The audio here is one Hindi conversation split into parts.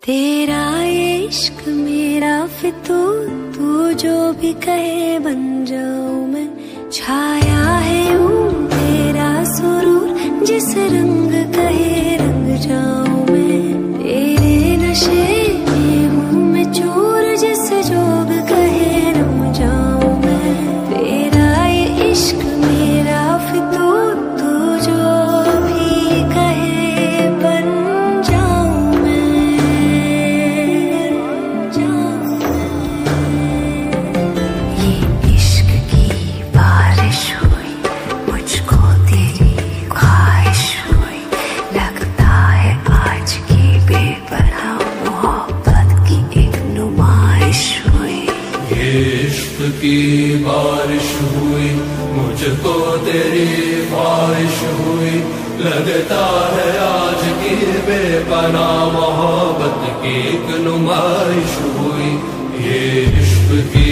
तेरा ये इश्क मेरा फितूर, तू जो भी कहे बन जाऊं मैं। छाया है यूं तेरा सुरूर, जिस रंग कहे रंग जाऊं मैं। तेरे नशे में हूँ मैं चूर, जिस जोग कहे रम जाऊं मैं। तेरा ये इश्क मेरा फितूर, तू जो भी कहे बन जाऊं मैं। ये इश्क की बारिश हुई, मुझको तेरी ख्वाहिश हुई। लगता है आज की बेपनाह मोहब्बत की एक नुमाइश हुई। ये इश्क की बारिश हुई, मुझको तेरी ख्वाहिश हुई। लगता है आज की बेपनाह मोहब्बत की एक नुमाइश हुई। ये इश्क की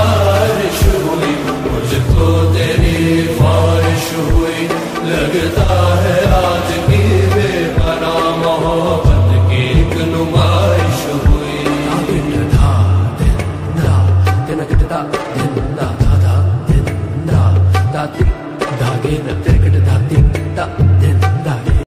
बारिश हुई, मुझको तेरी ख्वाहिश हुई। लगता